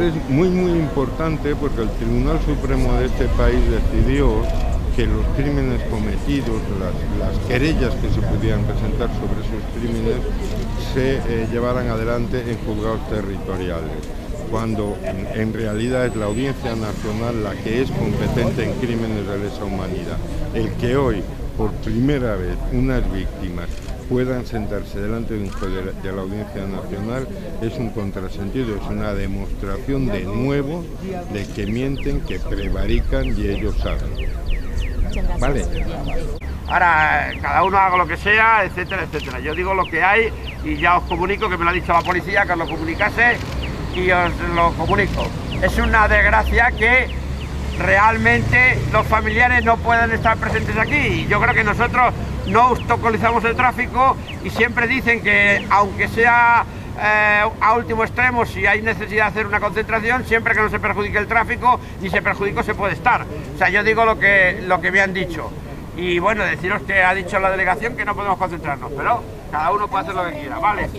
es muy importante porque el Tribunal Supremo de este país decidió que los crímenes cometidos, las querellas que se pudieran presentar sobre esos crímenes, se llevaran adelante en juzgados territoriales, cuando en realidad es la Audiencia Nacional la que es competente en crímenes de lesa humanidad. El que hoy, por primera vez, unas víctimas puedan sentarse delante de un juez de la Audiencia Nacional es un contrasentido, es una demostración de nuevo de que mienten, que prevarican y ellos saben. Vale. Ahora, cada uno haga lo que sea, etcétera, etcétera. Yo digo lo que hay y ya os comunico, que me lo ha dicho la policía, que os lo comunicase y os lo comunico. Es una desgracia que realmente los familiares no puedan estar presentes aquí. Yo creo que nosotros no obstaculizamos el tráfico y siempre dicen que, aunque sea a último extremo, si hay necesidad de hacer una concentración, siempre que no se perjudique el tráfico ni se perjudique se puede estar. O sea, yo digo lo que me han dicho. Y bueno, deciros que ha dicho la delegación que no podemos concentrarnos, pero cada uno puede hacer lo que quiera, ¿vale?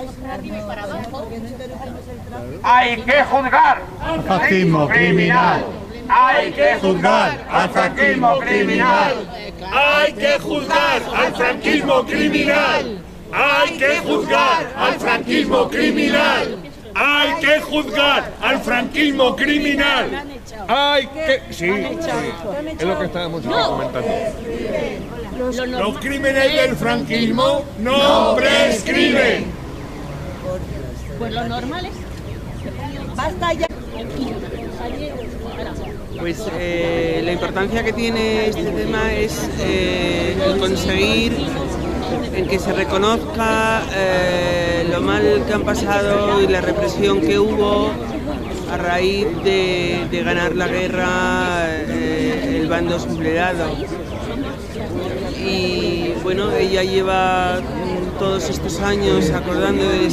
Hay que juzgar al fascismo criminal. Hay que juzgar al franquismo criminal. Hay que juzgar al franquismo criminal. Hay que juzgar al franquismo criminal. Hay que juzgar al franquismo criminal. Hay que... Sí, es lo que estábamos comentando. Los crímenes del franquismo no prescriben. Pues lo normal es... Basta ya. Pues la importancia que tiene este tema es el conseguir en que se reconozca lo mal que han pasado y la represión que hubo a raíz de ganar la guerra el bando sublevado. Y bueno, ella lleva todos estos años acordando de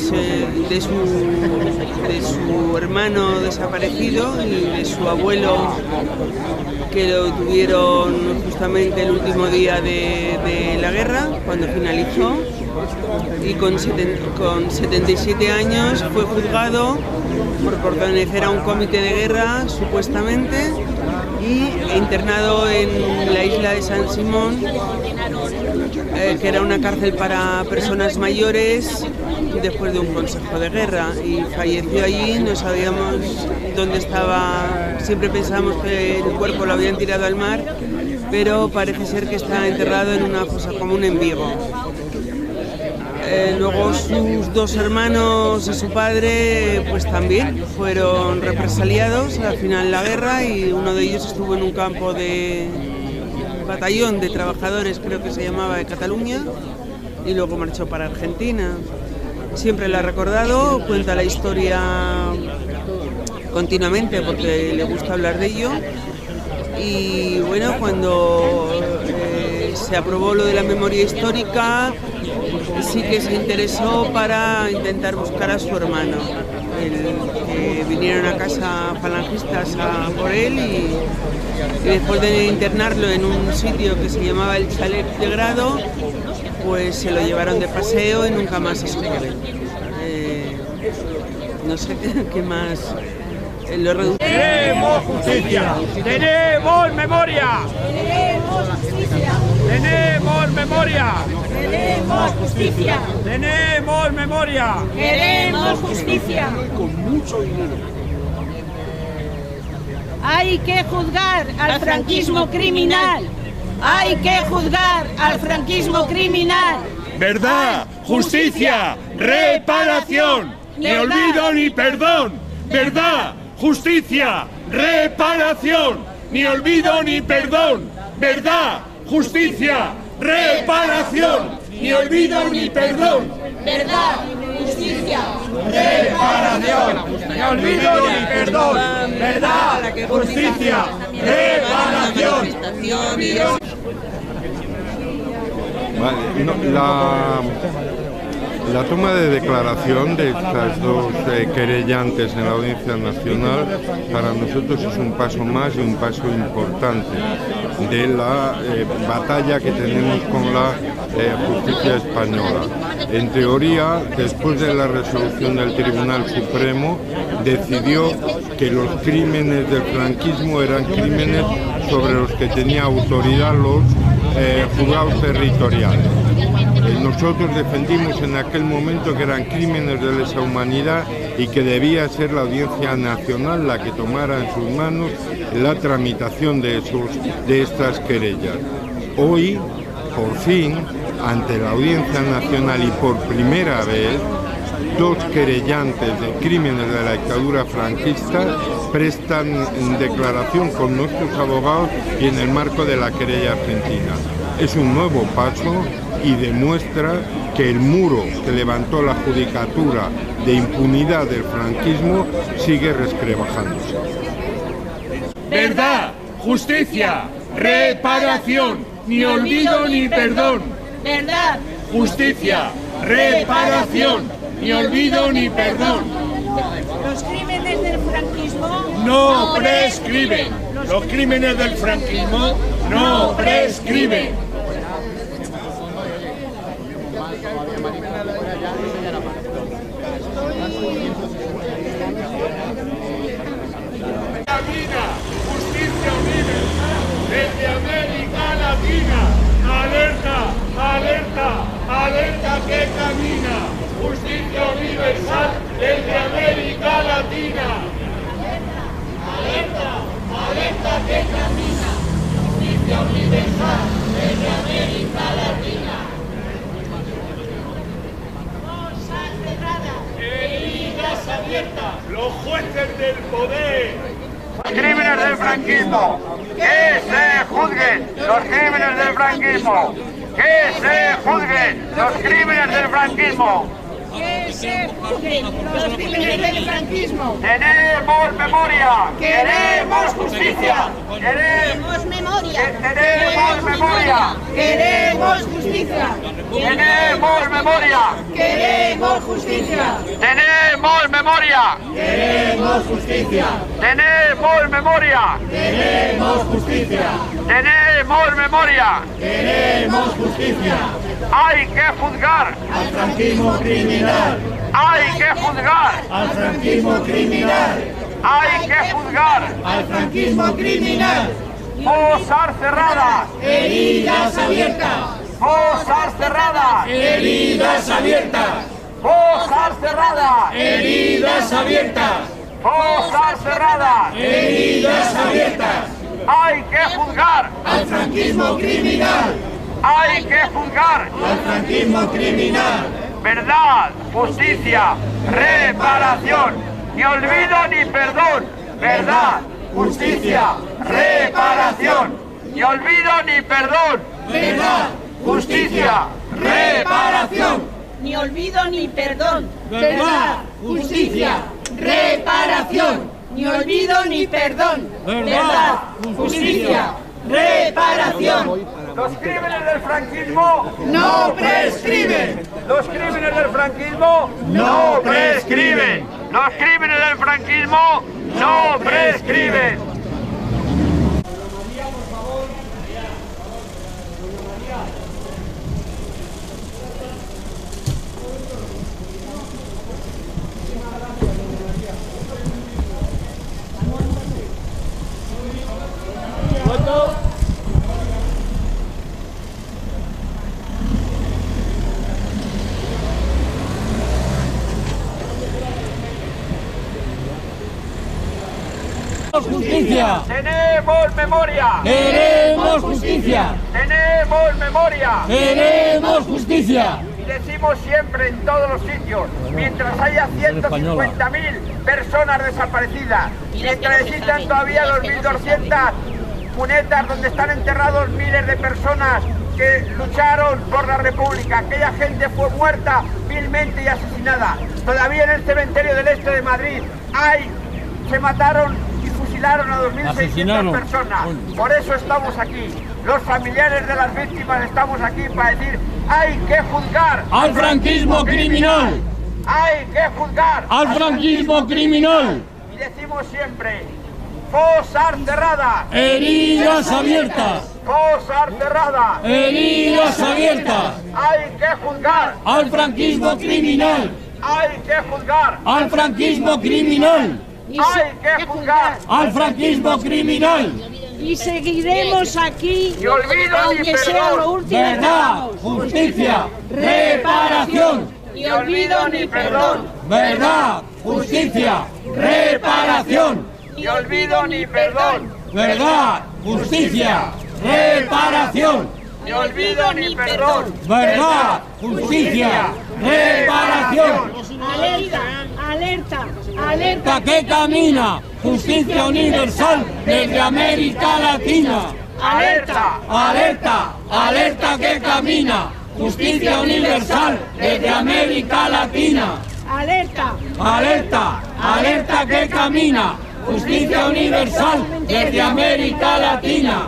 su hermano desaparecido y de su abuelo, que lo tuvieron justamente el último día de la guerra, cuando finalizó, y con 77 años fue juzgado por pertenecer a un comité de guerra, supuestamente, y internado en la isla de San Simón, que era una cárcel para personas mayores, después de un consejo de guerra, y falleció allí. No sabíamos dónde estaba, siempre pensábamos que el cuerpo lo habían tirado al mar, pero parece ser que está enterrado en una fosa común en Vigo. Luego sus dos hermanos y su padre pues también fueron represaliados al final de la guerra, y uno de ellos estuvo en un campo de batallón de trabajadores, creo que se llamaba, de Cataluña, y luego marchó para Argentina. Siempre la ha recordado, cuenta la historia continuamente porque le gusta hablar de ello. Y bueno, cuando se aprobó lo de la memoria histórica, sí que se interesó para intentar buscar a su hermano, que vinieron a casa falangistas a por él, y después de internarlo en un sitio que se llamaba el Chalet de Grado, pues se lo llevaron de paseo y nunca más se supo de él. No sé qué más. ¡Tenemos justicia! ¡Tenemos memoria! ¡Queremos justicia! ¡Tenemos memoria! ¡Queremos justicia! ¡Tenemos memoria! ¡Queremos justicia! Con mucho dinero. Hay que juzgar al franquismo criminal. Hay que juzgar al franquismo criminal. Verdad, justicia, reparación, ni olvido ni perdón. Verdad, justicia, reparación, ni olvido ni perdón. Verdad, justicia, reparación, ni olvido ni perdón. Verdad, justicia, Reparación, ni olvido ni perdón. Verdad, justicia, reparación. Vale, no, La toma de declaración de estas dos querellantes en la Audiencia Nacional para nosotros es un paso más y un paso importante de la batalla que tenemos con la justicia española. En teoría, después de la resolución del Tribunal Supremo, decidió que los crímenes del franquismo eran crímenes sobre los que tenía autoridad los juzgados territoriales. Nosotros defendimos en aquel momento que eran crímenes de lesa humanidad y que debía ser la Audiencia Nacional la que tomara en sus manos la tramitación de estas querellas. Hoy, por fin, ante la Audiencia Nacional y por primera vez, dos querellantes de crímenes de la dictadura franquista prestan declaración con nuestros abogados y en el marco de la querella argentina. Es un nuevo paso y demuestra que el muro que levantó la judicatura de impunidad del franquismo sigue resquebrajándose. Verdad, justicia, reparación, ni olvido ni perdón. Verdad, Justicia, reparación, ni olvido ni perdón. los crímenes del franquismo No prescriben. Los crímenes del franquismo no prescriben. Camina, justicia universal desde América Latina. Alerta, alerta, alerta que camina. Justicia universal desde América Latina. Alerta, alerta que camina. Justicia universal desde América Latina. cosas cerradas, Heridas abiertas. Los jueces del poder. Los crímenes del franquismo, que se juzguen los crímenes del franquismo, que se juzguen los crímenes del franquismo. que se juzguen los crímenes del franquismo. Tenemos memoria, queremos justicia, Queremos memoria. tenemos memoria, Queremos justicia. tenemos memoria, Queremos justicia. tenemos memoria, Queremos justicia. tenemos memoria, Queremos justicia. tenemos memoria. Queremos justicia. Hay que juzgar, Al franquismo criminal. hay que juzgar, Al franquismo criminal. hay que juzgar. Al franquismo criminal. Fosas cerradas, Heridas abiertas. fosas cerradas, Heridas abiertas. fosas cerradas, Heridas abiertas. fosas cerradas. Heridas abiertas. Hay que juzgar, Al franquismo criminal. hay que juzgar. Al franquismo criminal. Verdad, justicia, reparación, ni olvido ni perdón. Verdad, justicia, reparación, ni olvido ni perdón. Verdad. Justicia, reparación. Ni olvido ni perdón. Verdad. Justicia. Reparación. Ni olvido ni perdón. Verdad. Justicia. Reparación. Los crímenes del franquismo, No prescriben. los crímenes del franquismo no prescriben. Los crímenes del franquismo no prescriben. Justicia. Tenemos memoria, Queremos justicia. tenemos memoria. Queremos justicia. Y decimos siempre en todos los sitios, mientras haya 150.000 personas desaparecidas, mientras existan todavía 2.200 cunetas donde están enterrados miles de personas que lucharon por la República, aquella gente fue muerta vilmente y asesinada. Todavía en el cementerio del este de Madrid se mataron y fusilaron a 2.600 personas. Por eso estamos aquí. Los familiares de las víctimas estamos aquí para decir Hay que juzgar al franquismo criminal. Hay que juzgar Al franquismo criminal. Y decimos siempre, fosas cerradas, Heridas abiertas. fosas cerradas. Heridas abiertas. Hay que juzgar, Al franquismo criminal. hay que juzgar, Al franquismo criminal. hay que juzgar. Al franquismo criminal. Y seguiremos aquí, Ni olvido ni aunque sea lo perdón. último que Verdad, hagamos. justicia, reparación. Ni olvido ni perdón. Verdad, justicia, reparación. Ni olvido ni perdón. Verdad, justicia, reparación. Ni olvido ni perdón. Verdad, justicia, reparación. Alerta, alerta, alerta. Que camina, justicia universal desde América Latina. Alerta, Alerta, alerta que camina, justicia universal desde América Latina. Alerta, Alerta, alerta que camina, justicia universal desde América Latina.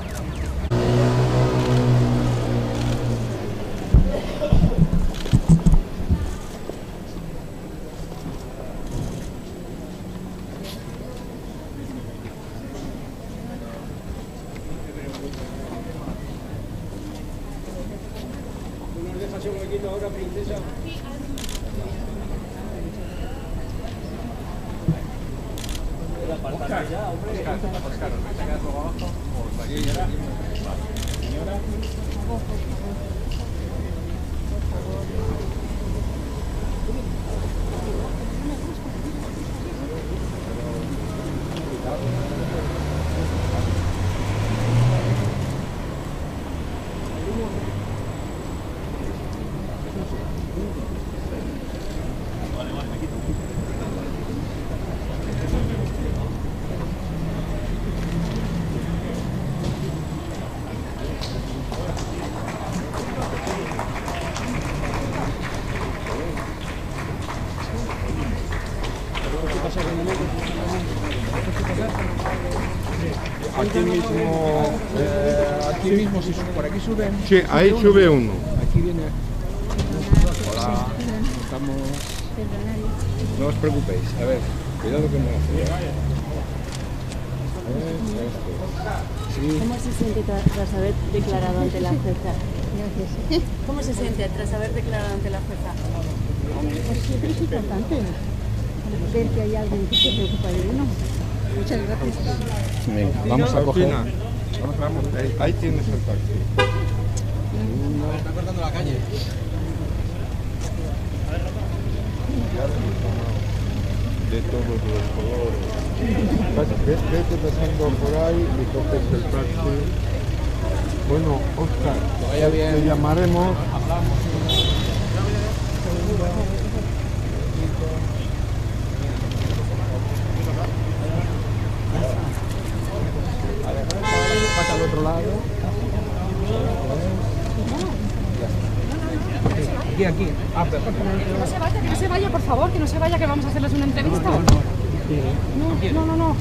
Aquí mismo, si por aquí suben. Sí, ahí sube uno. Aquí viene. Hola, estamos. No os preocupéis, a ver, cuidado que me hace. Sí. ¿Cómo se siente tras haber declarado ante la jueza? Gracias. ¿Cómo se siente tras haber declarado ante la jueza? Pues siempre es importante ver que hay alguien que se preocupa de uno. Muchas gracias. Venga, vamos a coger. Ahí tienes el taxi. No, está cortando la calle. De todos los colores. Vete pasando por ahí y coges el taxi. Bueno, Oscar, vaya bien. te llamaremos. Pasa al otro lado. Aquí. Ah, perfecto. Que no se vaya, por favor, que no se vaya, que vamos a hacerles una entrevista. No.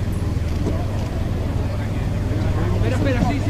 Espera, sí.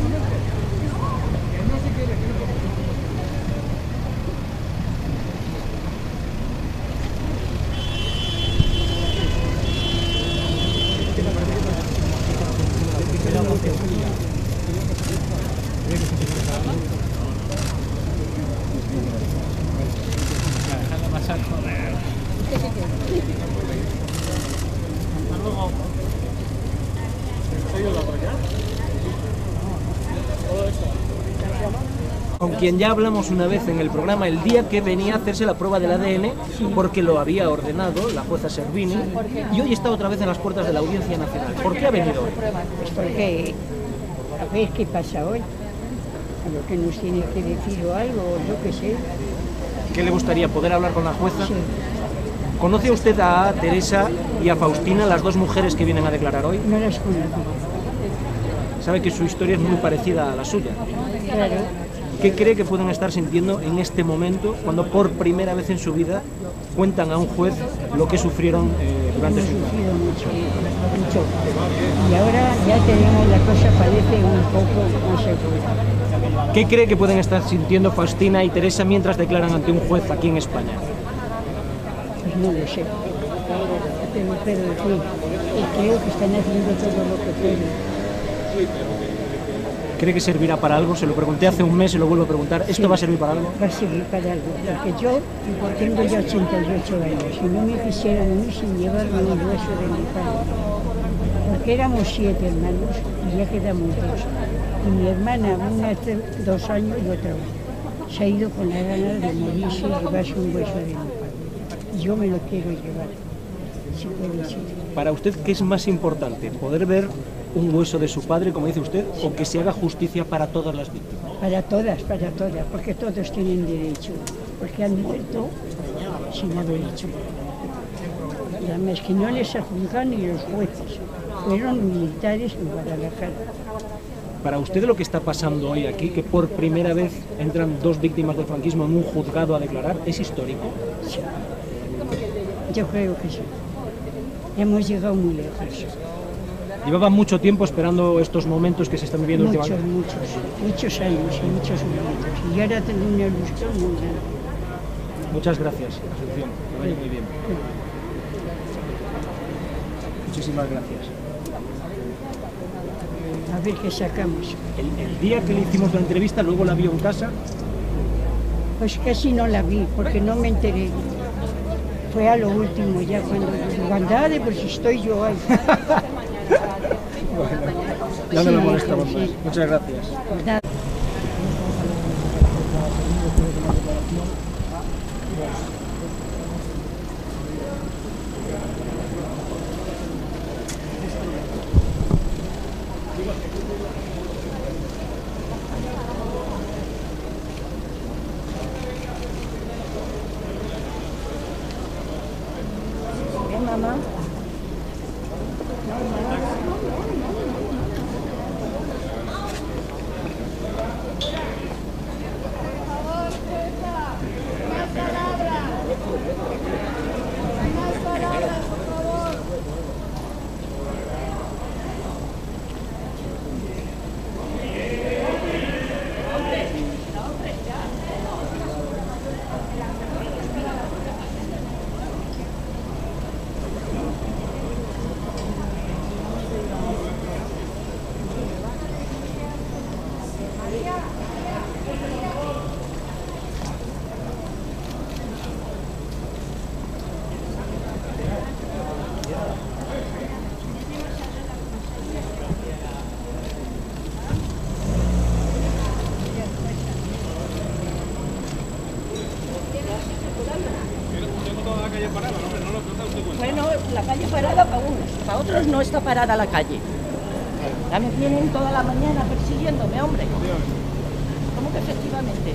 Con quien ya hablamos una vez en el programa el día que venía a hacerse la prueba del ADN, porque lo había ordenado la jueza Servini, y hoy está otra vez en las puertas de la Audiencia Nacional. ¿Por qué ha venido hoy? Pues porque a ver qué pasa hoy. A lo que nos tiene que decir o algo, yo qué sé. ¿Qué le gustaría? ¿Poder hablar con la jueza? Sí. ¿Conoce usted a Teresa y a Faustina, las dos mujeres que vienen a declarar hoy? No las conozco. Sabe que su historia es muy parecida a la suya. Claro. ¿Qué cree que pueden estar sintiendo en este momento cuando por primera vez en su vida cuentan a un juez lo que sufrieron durante su vida? Hemos sufrido mucho. Y ahora ya tenemos la cosa, parece un poco más segura. ¿Qué cree que pueden estar sintiendo Faustina y Teresa mientras declaran ante un juez aquí en España? Pues no lo sé. Pero creo que están haciendo todo lo que pueden. ¿Cree que servirá para algo? Se lo pregunté hace un mes y lo vuelvo a preguntar. ¿Esto va a servir para algo? Va a servir para algo, porque yo tengo ya 88 años y no me quisieron a mí sin llevarme un hueso de mi padre. Porque éramos 7 hermanos y ya quedamos 2. Y mi hermana, una hace 2 años y otra 1. Se ha ido con la gana de morirse y llevarse un hueso de mi padre. Y yo me lo quiero llevar, si puede ser. Para usted, ¿qué es más importante? ¿Poder ver un hueso de su padre, como dice usted, o que se haga justicia para todas las víctimas? Para todas, porque todos tienen derecho, porque han muerto sin haber hecho. Además que no les juzgan ni los jueces, fueron militares en Guadalajara. Para usted lo que está pasando hoy aquí, que por primera vez entran 2 víctimas del franquismo en un juzgado a declarar, ¿es histórico? Sí. Yo creo que sí. Hemos llegado muy lejos. Llevaba mucho tiempo esperando estos momentos que se están viviendo últimamente. Muchos años y muchos momentos. Y ahora tengo una ilusión muy grande. Muchas gracias, Asunción. Que vaya muy bien. Muchísimas gracias. A ver qué sacamos. El día que le hicimos la entrevista, luego la vio en casa. Pues casi no la vi, porque no me enteré. Fue a lo último, ya cuando digo, andade, pues estoy yo ahí. Bueno, ya no me molestamos más. Muchas gracias. Mamá. Bueno, la calle parada para unos, para otros no está parada la calle. Ya me tienen toda la mañana persiguiéndome, hombre. ¿Cómo que efectivamente?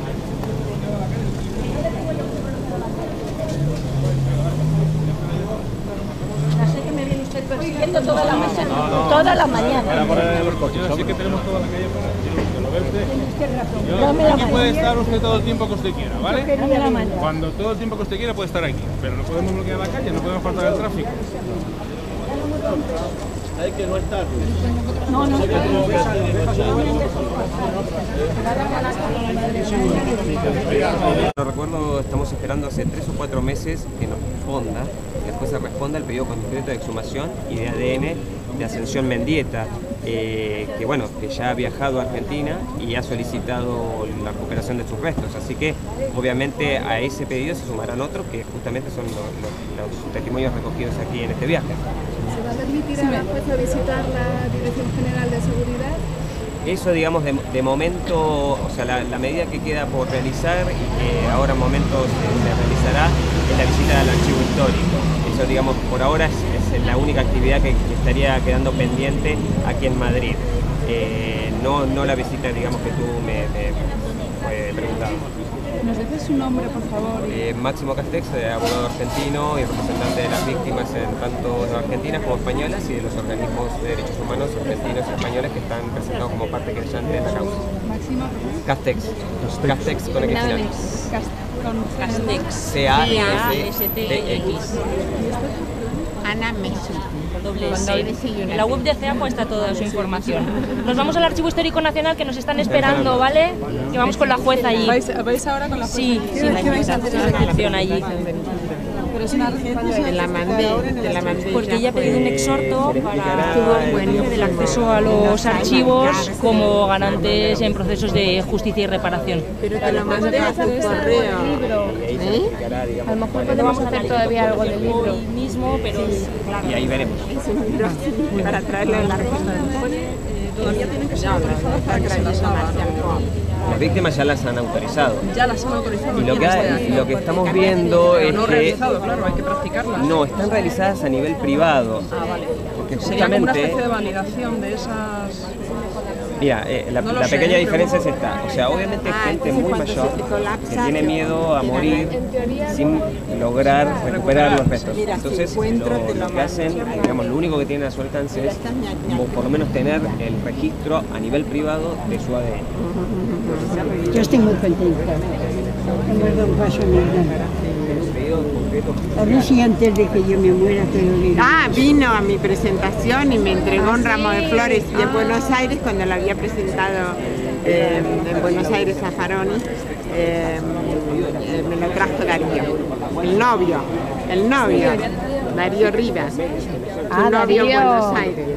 Ya sé que me viene usted persiguiendo toda la mañana. Toda la mañana. Para poner los coches. Así que tenemos toda la calle parada. ¿Lo ve usted? Aquí puede estar usted todo el tiempo que usted quiera, ¿vale? Dame la mano. Cuando todo el tiempo que usted quiera puede estar aquí, pero no podemos bloquear la calle, no podemos faltar el tráfico. Hay que no estar. No, no. No recuerdo, estamos esperando hace 3 o 4 meses que nos responda, que después se responda el pedido concreto de exhumación y de ADN de Ascensión Mendieta, que bueno, que ya ha viajado a Argentina y ha solicitado la recuperación de sus restos, así que obviamente a ese pedido se sumarán otros que justamente son los testimonios recogidos aquí en este viaje. ¿Se va a permitir a la jueza visitar la Dirección General de Seguridad? Eso, digamos, de momento, o sea, la medida que queda por realizar y que ahora en momentos se realizará es la visita al archivo histórico. Eso, digamos, por ahora es la única actividad que estaría quedando pendiente aquí en Madrid. No la visita, digamos, que tú me preguntado. ¿Nos dices su nombre, por favor? Máximo Castex, abogado argentino y representante de las víctimas tanto argentinas como españolas y de los organismos de derechos humanos argentinos y españoles que están presentados como parte creyente de la causa. Máximo Castex. Castex con X final. Castex. C-A-S-T-X. Ana Messi. doble S. En la web de CEAPO está toda su información. Nos vamos al Archivo Histórico Nacional, que nos están esperando, ¿vale? Que vamos con la jueza allí. ¿Vais ahora con la jueza? Sí, la inscripción allí. Pero es una urgencia. Te la mandé. Porque ella ha pedido un exhorto para del acceso a los archivos como garantes en procesos de justicia y reparación. Pero te lo mandé a tu correo. A lo mejor podemos hacer todavía algo del libro mismo, pero Y ahí veremos. Para traerle la respuesta. Todavía tienen que ser autorizadas para que se las hagan. Las víctimas ya las han autorizado. Ya las han autorizado. Y lo que estamos viendo es no que... realizado, claro, hay que practicarlas. No, están realizadas a nivel privado. Ah, vale. Porque Sería como una justamente... especie de validación de esas... Mira, la pequeña diferencia es esta. O sea, obviamente gente muy mayor que tiene miedo a morir sin lograr recuperar los restos. Entonces, lo que hacen, digamos, lo único que tienen a su alcance es por lo menos tener el registro a nivel privado de su ADN. Yo estoy muy contenta. Hemos dado un paso muy grande. A ver si antes de que yo me muera te lo digo. Ah, vino a mi presentación y me entregó un ramo de flores de Buenos Aires cuando la había presentado en Buenos Aires a Faroni. Me lo trajo Darío, el novio, Darío Rivas, su novio en Buenos Aires.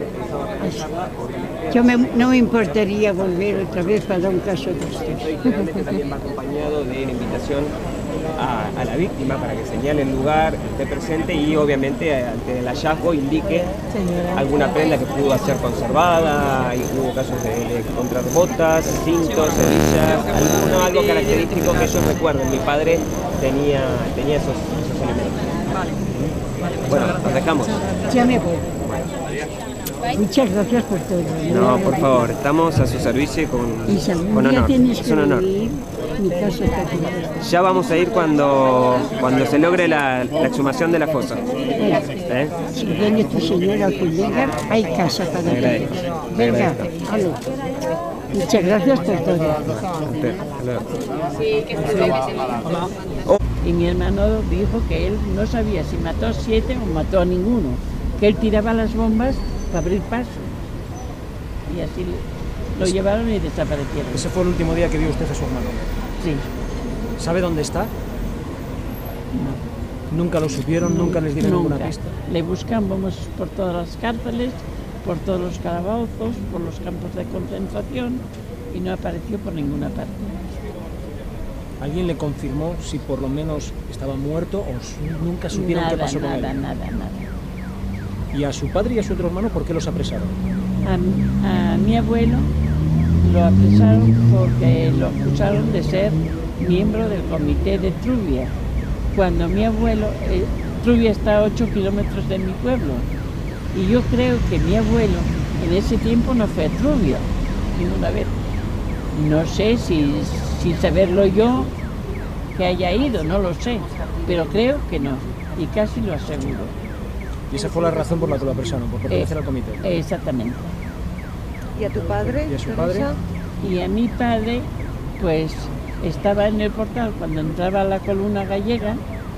No me importaría volver otra vez para dar un caso de estos. Obviamente también va acompañado de la invitación a la víctima para que señale el lugar, esté presente y obviamente ante el hallazgo indique alguna prenda que pudo ser conservada. Y hubo casos de encontrar botas, cintos, hebillas, algo característico que ellos recuerden. Mi padre tenía esos elementos. Bueno, nos dejamos. Ya me voy. Muchas gracias por todo. No, por favor, estamos a su servicio con honor. Es un honor. Mi casa está aquí. Ya vamos a ir cuando se logre la exhumación de la fosa. Si viene tu señora o tu llegar, hay casa para todos. Venga, aló. Muchas gracias por todo. Y mi hermano dijo que él no sabía si mató a 7 o mató a ninguno, que él tiraba las bombas para abrir paso. Y así lo llevaron y desaparecieron. Ese fue el último día que vio usted a su hermano. Sí. ¿Sabe dónde está? No. ¿Nunca lo supieron? ¿Nunca les dieron ninguna pista? Le buscamos por todas las cárceles, por todos los calabozos, por los campos de concentración y no apareció por ninguna parte. ¿Alguien le confirmó si por lo menos estaba muerto o nunca supieron qué pasó con él? Nada. ¿Y a su padre y a su otro hermano por qué los apresaron? A mi abuelo lo apresaron porque lo acusaron de ser miembro del comité de Trubia. Cuando mi abuelo, Trubia está a 8 kilómetros de mi pueblo, y yo creo que mi abuelo en ese tiempo no fue a Trubia ninguna vez. No sé si saberlo yo que haya ido, no lo sé, pero creo que no, y casi lo aseguro. ¿Y esa fue la razón por la que lo apresaron, por pertenecer al comité? Exactamente. ¿Y a tu padre? ¿Y a su padre? Y a mi padre, pues estaba en el portal cuando entraba a la Columna Gallega.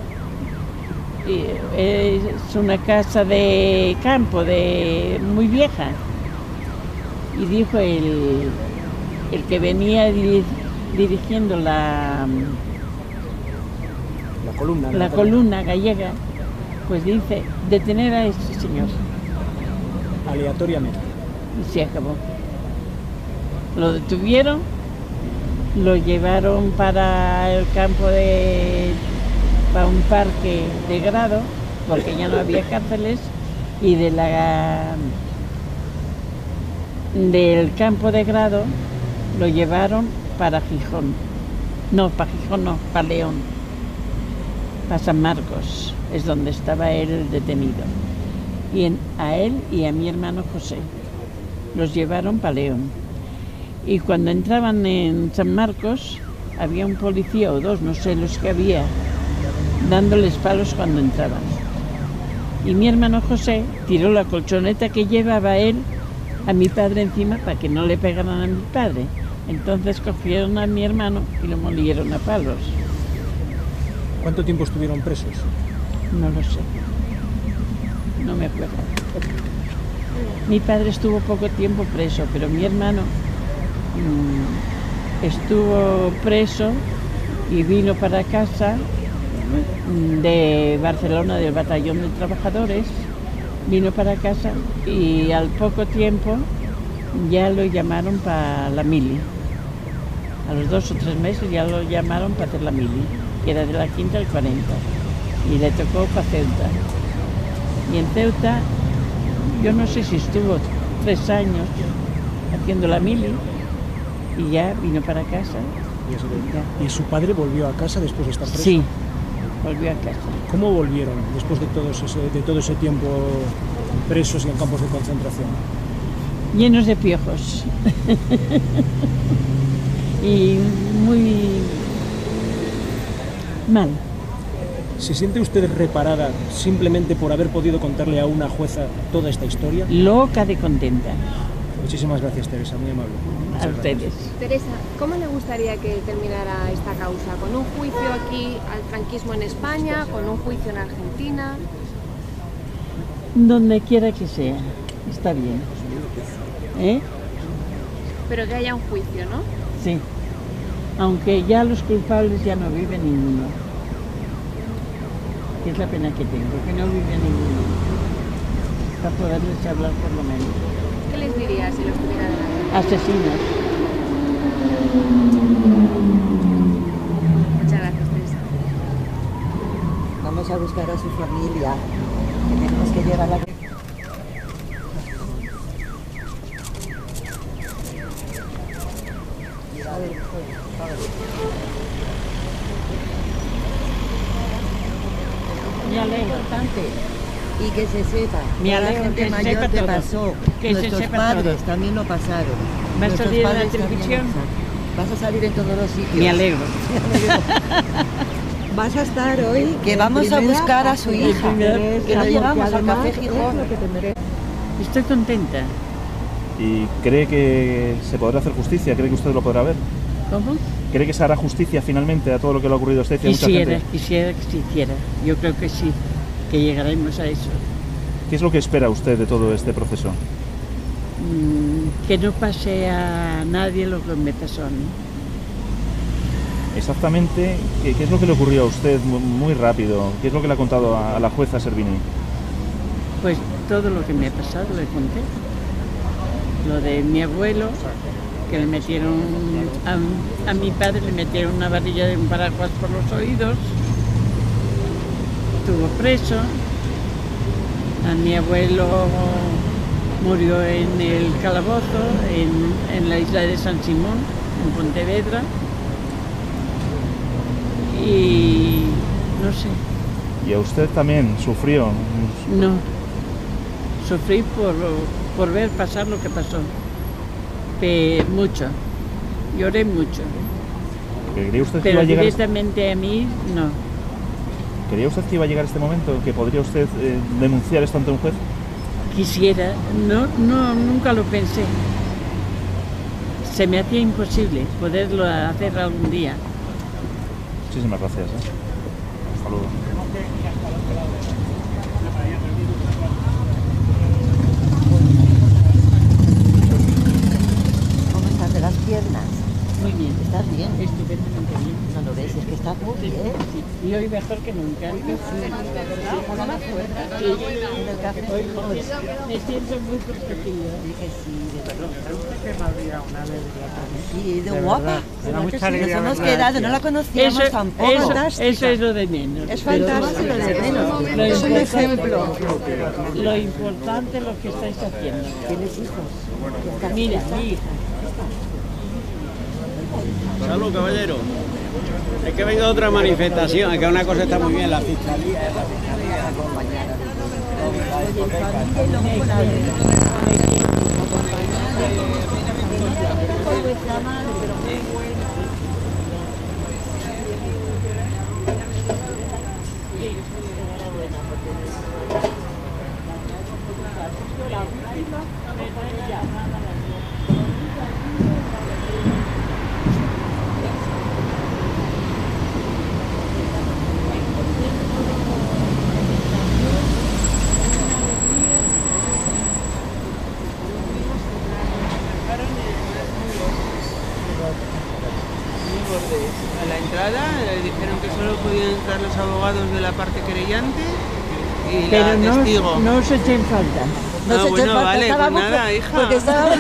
Y es una casa de campo, muy vieja. Y dijo el que venía dirigiendo la columna gallega, pues dice, detener a ese señor. Aleatoriamente. Y se acabó. Lo detuvieron, lo llevaron para el campo para un parque de Grado, porque ya no había cárceles, y del campo de Grado lo llevaron para Gijón. No, para Gijón no, para León. Para San Marcos, es donde estaba él detenido. Y a él y a mi hermano José los llevaron para León. Y cuando entraban en San Marcos, había un policía o dos, no sé los que había, dándoles palos cuando entraban. Y mi hermano José tiró la colchoneta que llevaba él a mi padre encima para que no le pegaran a mi padre. Entonces cogieron a mi hermano y lo molieron a palos. ¿Cuánto tiempo estuvieron presos? No lo sé. No me acuerdo. Mi padre estuvo poco tiempo preso, pero mi hermano estuvo preso y vino para casa de Barcelona, del Batallón de Trabajadores, vino para casa y al poco tiempo ya lo llamaron para la mili. A los 2 o 3 meses ya lo llamaron para hacer la mili, que era de la Quinta al 40, y le tocó para Ceuta. Y en Ceuta, yo no sé si estuvo 3 años haciendo la mili y ya vino para casa. ¿Y su padre volvió a casa después de estar preso? Sí, volvió a casa. ¿Cómo volvieron después de todo ese tiempo presos y en campos de concentración? Llenos de piojos. Y muy mal. ¿Se siente usted reparada simplemente por haber podido contarle a una jueza toda esta historia? Loca de contenta. Muchísimas gracias, Teresa, muy amable. A ustedes. Teresa, ¿cómo le gustaría que terminara esta causa? ¿Con un juicio aquí al franquismo en España? ¿Con un juicio en Argentina? Donde quiera que sea, está bien. Pero que haya un juicio, ¿no? Sí. Aunque ya los culpables ya no vive ninguno. Que es la pena que tengo, que no vive ninguno. Para poderles hablar por lo menos. ¿Qué les diría si los tuviera delante? Asesinos. Muchas gracias, Teresa. Vamos a buscar a su familia. Tenemos que llevarla. Me alegro. Y que se sepa, Me la alegro gente que se mayor sepa que todo. pasó, Que se nuestros sepa padres todo. también lo pasaron. ¿Va a Nuestros salir en la padres también televisión? lo pasaron. Vas a salir en todos los sitios. Me alegro. Vas a estar hoy, que vamos a buscar a su hija, que no llegamos al Café Gijón. Estoy contenta. ¿Y cree que se podrá hacer justicia? ¿Cree que usted lo podrá ver? ¿Cómo? ¿Cree que se hará justicia finalmente a todo lo que le ha ocurrido a usted y a mucha gente? Quisiera que se hiciera. Yo creo que sí, que llegaremos a eso. ¿Qué es lo que espera usted de todo este proceso? Que no pase a nadie lo que me pasó a mí. Exactamente, ¿qué es lo que le ocurrió a usted muy rápido? ¿Qué es lo que le ha contado a la jueza Servini? Pues todo lo que me ha pasado le conté. Lo de mi abuelo, que le metieron, a mi padre le metieron una varilla de un paraguas por los oídos, estuvo preso, a mi abuelo murió en el calabozo, en la isla de San Simón, en Pontevedra, y no sé. ¿Y a usted también sufrió? No, sufrí por ver pasar lo que pasó, mucho, lloré mucho. ¿Creía usted que Pero iba a llegar directamente a mí, no. ¿Creía usted que iba a llegar este momento? ¿Que podría usted denunciar esto ante un juez? Quisiera, nunca lo pensé. Se me hacía imposible poderlo hacer algún día. Muchísimas gracias. Hasta luego. ¿Cómo estás de las piernas? Muy bien. ¿Estás bien? Estupendamente bien. No lo ves, es que estás muy bien. Sí. Y hoy mejor que nunca. En el café. Me siento muy protegida. Sí que sí, de verdad. Que no había una alegría tan... Sí, de guapa. Me da mucha alegría. Nos hemos quedado, no la conocíamos tampoco. Eso es lo de menos. Es fantástico lo de menos. Es un ejemplo. Lo importante es lo que estáis haciendo. ¿Tienes hijos? Mira, mi hija. Salud, caballero. Es que venga otra manifestación, es que una cosa está muy bien, la fiscalía. abogados de la parte querellante y Pero la no, testigo. no os echen falta. No, se echen bueno, falta, vale, pues estábamos nada, hija. porque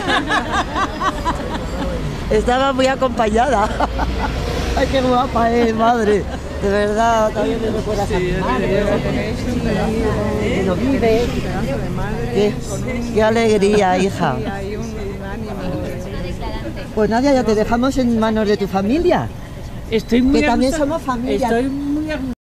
estaba muy acompañada. Ay, qué guapa madre. De verdad, también me recuerdas a mi madre. Que no vive. Qué alegría, hija. Pues Nadia, ya te dejamos en manos de tu familia. Estoy muy que también a gusto. somos familia. Estoy muy a gusto.